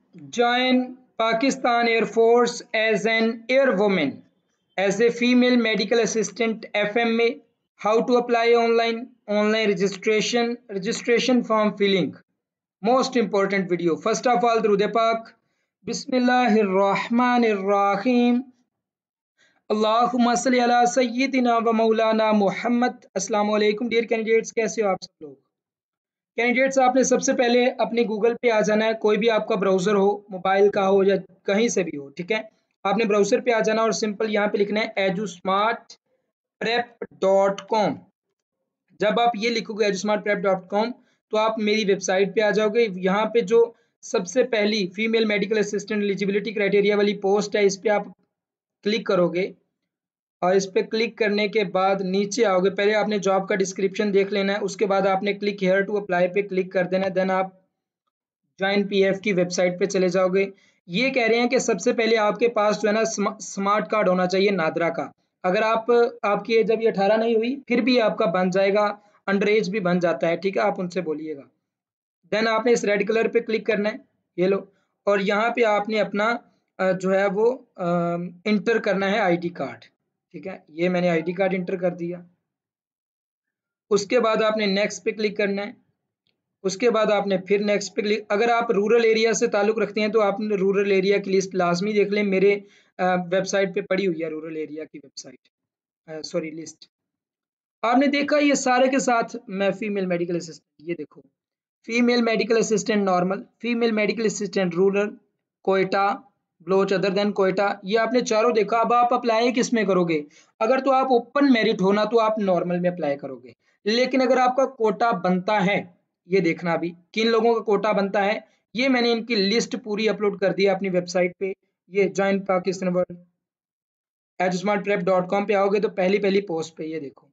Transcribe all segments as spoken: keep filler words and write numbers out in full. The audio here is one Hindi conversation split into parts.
Join Pakistan Air Force as an airwoman, as a female medical assistant F M A. How to apply online? Online registration, registration form filling. Most important video. First of all, Durud Pak. Bismillahir Rahmanir Rahim. Allahumma salli ala sayyidina wa maulana Muhammad. Assalamu alaikum dear candidates, कैसे हो आप सब लोग? कैंडिडेट्स आपने सबसे पहले अपने गूगल पे आ जाना है, कोई भी आपका ब्राउज़र हो, मोबाइल का हो या कहीं से भी हो, ठीक है। आपने ब्राउज़र पे आ जाना और सिंपल यहाँ पे लिखना है एजुस्मार्ट प्रेप डॉट कॉम। जब आप ये लिखोगे एजुस्मार्ट प्रेप डॉट कॉम तो आप मेरी वेबसाइट पे आ जाओगे। यहाँ पे जो सबसे पहली female medical assistant eligibility criteria वाली पोस्ट है, इस पर आप क्लिक करोगे और इस पर क्लिक करने के बाद नीचे आओगे। पहले आपने जॉब का डिस्क्रिप्शन देख लेना है, उसके बाद आपने क्लिक हेयर टू अप्लाई पे क्लिक कर देना है। देन आप ज्वाइन पीएफ की वेबसाइट पे चले जाओगे। ये कह रहे हैं कि सबसे पहले आपके पास जो है ना स्मार्ट कार्ड होना चाहिए नादरा का। अगर आप आपकी एज अभी अठारह नहीं हुई फिर भी आपका बन जाएगा, अंडर एज भी बन जाता है, ठीक है, आप उनसे बोलिएगा। देन आपने इस रेड कलर पे क्लिक करना है, ये लो, और यहाँ पे आपने अपना जो है वो इंटर करना है आईडी कार्ड, ठीक है। ये मैंने आईडी कार्ड इंटर कर दिया। उसके बाद आपने नेक्स्ट पे क्लिक करना है। उसके बाद आपने फिर नेक्स्ट पे क्लिक, अगर आप रूरल एरिया से ताल्लुक़ रखते हैं तो आपने रूरल एरिया की लिस्ट लाजमी देख लें। मेरे वेबसाइट पे पड़ी हुई है रूरल एरिया की वेबसाइट, सॉरी लिस्ट। आपने देखा ये सारे के साथ मैं फीमेल मेडिकल असिस्टेंट, ये देखो female medical assistant normal, female medical assistant rural, Quetta, Baloch other than Quetta, ये आपने चारों देखा। अब आप अप्लाई किस में करोगे? अगर तो आप ओपन मेरिट होना तो आप नॉर्मल में अप्लाई करोगे, लेकिन अगर आपका कोटा बनता है, ये देखना अभी किन लोगों का कोटा बनता है। ये मैंने इनकी लिस्ट पूरी अपलोड कर दी है अपनी वेबसाइट पे। ये join Pakistan world Edusmart prep dot com पे आओगे तो पहली पहली पोस्ट पे ये देखो,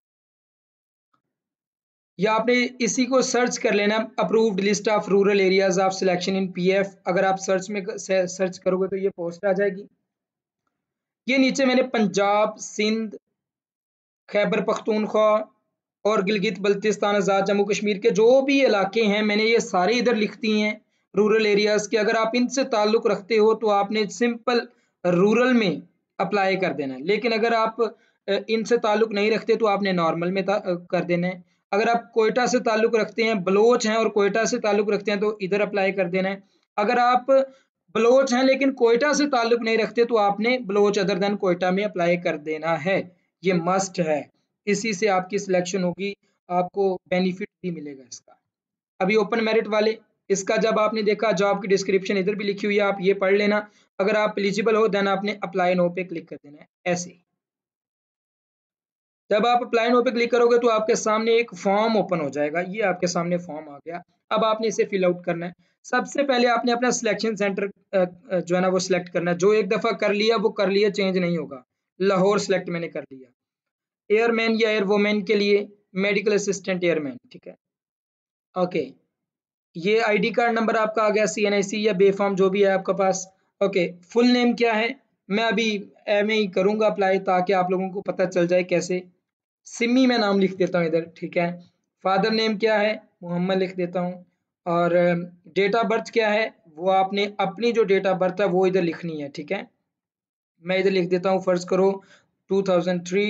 या आपने इसी को सर्च कर लेना, approved list of rural areas of selection in PF. अगर आप सर्च में सर्च करोगे तो ये पोस्ट आ जाएगी। ये नीचे मैंने पंजाब, सिंध, खैबर पख्तूनख्वा और गिलगित बल्तिस्तान आज़ाद जम्मू कश्मीर के जो भी इलाके हैं मैंने ये सारे इधर लिख दिए हैं रूरल एरियाज के। अगर आप इनसे ताल्लुक़ रखते हो तो आपने सिंपल रूरल में अप्लाई कर देना है, लेकिन अगर आप इनसे ताल्लुक़ नहीं रखते तो आपने नॉर्मल में कर देना है। अगर आप कोयटा से ताल्लुक़ रखते हैं, बलोच हैं और कोयटा से ताल्लुक़ रखते हैं तो इधर अप्लाई कर देना है। अगर आप बलोच हैं लेकिन कोयटा से ताल्लुक़ नहीं रखते तो आपने बलोच अदर देन कोयटा में अप्लाई कर देना है, ये मस्ट है। इसी से आपकी सिलेक्शन होगी, आपको बेनिफिट भी मिलेगा इसका। अभी ओपन मेरिट वाले, इसका जब आपने देखा जॉब की डिस्क्रिप्शन इधर भी लिखी हुई है, आप ये पढ़ लेना। अगर आप एलिजिबल हो देन आपने अप्लाई नो पे क्लिक कर देना है। ऐसे जब आप अप्लाई नो पे क्लिक करोगे तो आपके सामने एक फॉर्म ओपन हो जाएगा। ये आपके सामने फॉर्म आ गया। अब आपने इसे फिल आउट करना है। सबसे पहले आपने अपना सिलेक्शन सेंटर जो है ना वो सिलेक्ट करना है। जो एक दफ़ा कर लिया वो कर लिया, चेंज नहीं होगा। लाहौर सेलेक्ट मैंने कर लिया। एयरमैन या एयर वोमेन के लिए मेडिकल असिस्टेंट एयरमैन, ठीक है, ओके। ये आईडी कार्ड नंबर आपका आ गया, सीएनआईसी या बेफॉर्म जो भी है आपका पास, ओके। फुल नेम क्या है? मैं अभी एम ही करूँगा अप्लाई ताकि आप लोगों को पता चल जाए कैसे। सिमी मैं नाम लिख देता हूँ इधर, ठीक है। फादर नेम क्या है? मोहम्मद लिख देता हूँ। और डेट ऑफ बर्थ क्या है? वो आपने अपनी जो डेट ऑफ बर्थ है वो इधर लिखनी है, ठीक है। मैं इधर लिख देता हूँ, फर्ज करो टू थाउजेंड थ्री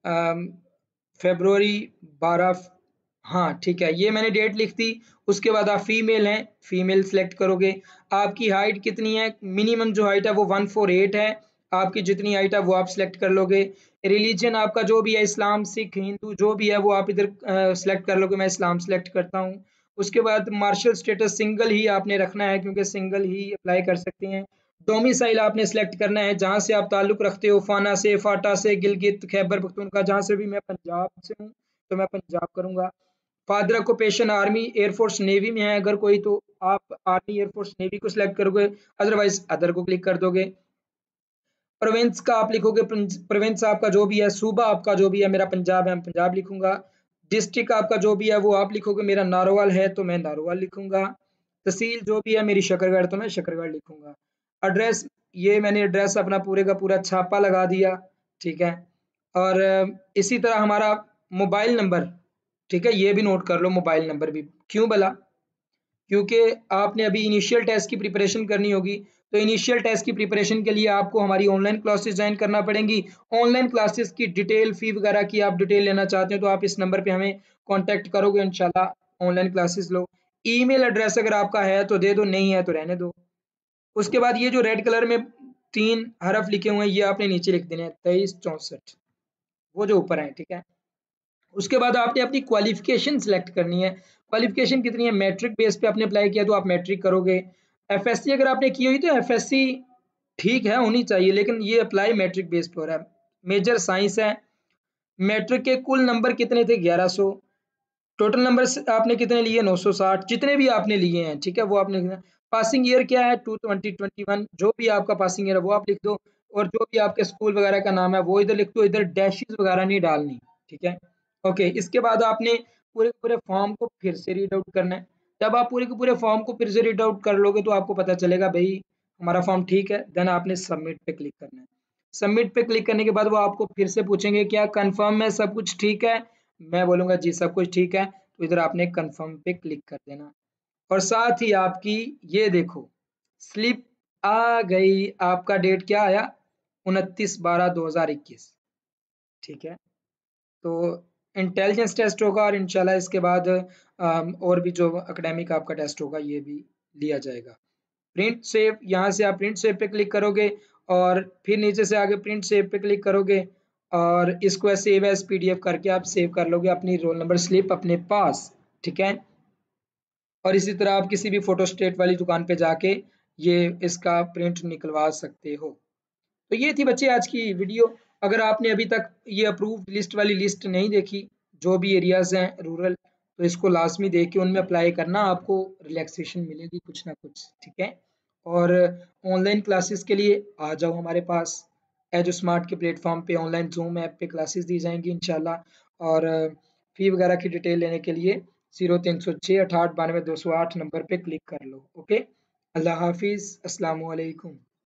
फरवरी बारह, हाँ ठीक है, ये मैंने डेट लिख दी। उसके बाद आप फीमेल हैं, फीमेल सेलेक्ट करोगे। आपकी हाइट कितनी है? मिनिमम जो हाइट है वो वन फोर एट है। आपकी जितनी हाइट है वो आप सिलेक्ट कर लोगे। रिलीजन आपका जो भी है, इस्लाम, सिख, हिंदू जो भी है वो आप इधर सेलेक्ट कर लोगे। मैं इस्लाम सेलेक्ट करता हूँ। उसके बाद मार्शल स्टेटस सिंगल ही आपने रखना है क्योंकि सिंगल ही अप्लाई कर सकते हैं। डोमिसाइल आपने सेलेक्ट करना है, जहाँ से आप ताल्लुक़ रखते हो, फाना से, फाटा से, गिलगित, खैबर पख्तूनख्वा, जहाँ से भी। मैं पंजाब से हूँ तो मैं पंजाब करूँगा। Father occupation army, air force, navy में है अगर कोई तो आप आर्मी, एयरफोर्स, नेवी को सिलेक्ट करोगे, अदरवाइज अदर को क्लिक कर दोगे। प्रोविंस का आप लिखोगे, प्रोविंस आपका जो भी है, सूबा आपका जो भी है, मेरा पंजाब है, मैं पंजाब लिखूंगा। डिस्ट्रिक्ट आपका जो भी है वो आप लिखोगे, मेरा नारोवाल है तो मैं नारोवाल लिखूंगा। तहसील जो भी है मेरी शकरगढ़ तो मैं शकरगढ़ लिखूंगा। एड्रेस, ये मैंने एड्रेस अपना पूरे का पूरा छापा लगा दिया, ठीक है। और इसी तरह हमारा मोबाइल नंबर, ठीक है, ये भी नोट कर लो मोबाइल नंबर भी। क्यों भला? क्योंकि आपने अभी इनिशियल टेस्ट की प्रिपरेशन करनी होगी, तो इनिशियल टेस्ट की प्रिपरेशन के लिए आपको हमारी ऑनलाइन क्लासेस ज्वाइन करना पड़ेंगी। ऑनलाइन क्लासेस की डिटेल, फी वगैरह की आप डिटेल लेना चाहते हैं तो आप इस नंबर पे हमें कांटेक्ट करोगे, इंशाल्लाह ऑनलाइन क्लासेस लो। ईमेल एड्रेस अगर आपका है तो दे दो, नहीं है तो रहने दो। उसके बाद ये जो रेड कलर में तीन हरफ लिखे हुए हैं ये आपने नीचे लिख देने हैं, तेईस चौंसठ, वो जो ऊपर है, ठीक है। उसके बाद आपने अपनी क्वालिफिकेशन सिलेक्ट करनी है। क्वालिफिकेशन कितनी है? मैट्रिक बेस पे आपने अप्लाई किया तो आप मैट्रिक करोगे। एफएससी अगर आपने की हुई तो एफएससी ठीक है, होनी चाहिए, लेकिन ये अप्लाई मैट्रिक बेस पे हो रहा है। मेजर साइंस है। मैट्रिक के कुल नंबर कितने थे? ग्यारह सौ। टोटल नंबर आपने कितने लिए? नौ सौ साठ, जितने भी आपने लिए हैं, ठीक है, वो आपने लिखना है। पासिंग ईयर क्या है? टू ट्वेंटी ट्वेंटी वन, जो भी आपका पासिंग ईयर है वो आप लिख दो, और जो भी आपके स्कूल वगैरह का नाम है वो इधर लिख दो, इधर डैशेस वगैरह नहीं डालनी, ठीक है। ओके, इसके बाद आपने पूरे के पूरे फॉर्म को फिर से रीड आउट करना है। जब आप पूरे के पूरे फॉर्म को फिर से रीड आउट कर लोगे तो आपको पता चलेगा भाई हमारा फॉर्म ठीक है, देन आपने सबमिट पे क्लिक करना है। सबमिट पे क्लिक करने के बाद वो आपको फिर से पूछेंगे क्या कंफर्म है, सब कुछ ठीक है? मैं बोलूंगा जी सब कुछ ठीक है, तो इधर आपने कंफर्म पे क्लिक कर देना। और साथ ही आपकी ये देखो स्लिप आ गई। आपका डेट क्या आया? उनतीस बारह दो हजार इक्कीस, ठीक है। तो इंटेलिजेंस टेस्ट होगा और इंशाल्लाह इसके बाद अम, और भी जो एकेडमिक आपका टेस्ट होगा ये भी लिया जाएगा। प्रिंट सेव, यहाँ से आप प्रिंट सेव पे क्लिक करोगे और फिर नीचे से आगे प्रिंट सेव पे क्लिक करोगे और इसको सेव एज पीडीएफ करके आप सेव कर लोगे अपनी रोल नंबर स्लिप अपने पास, ठीक है। और इसी तरह आप किसी भी फोटो स्टेट वाली दुकान पे जाके ये इसका प्रिंट निकलवा सकते हो। तो ये थी बच्चे आज की वीडियो। अगर आपने अभी तक ये अप्रूव्ड लिस्ट वाली लिस्ट नहीं देखी, जो भी एरियाज हैं रूरल, तो इसको लाजमी देख के उनमें अप्लाई करना, आपको रिलैक्सेशन मिलेगी कुछ ना कुछ, ठीक है। और ऑनलाइन क्लासेस के लिए आ जाओ हमारे पास, एजो स्मार्ट के प्लेटफॉर्म पे ऑनलाइन जूम ऐप पे क्लासेस दी जाएंगी इंशाल्लाह। और फी वगैरह की डिटेल लेने के लिए जीरो तीन सौ छः अठाठ बानवे दो सौ आठ नंबर पे क्लिक कर लो। ओके, अल्लाह हाफिज़, अस्सलाम वालेकुम।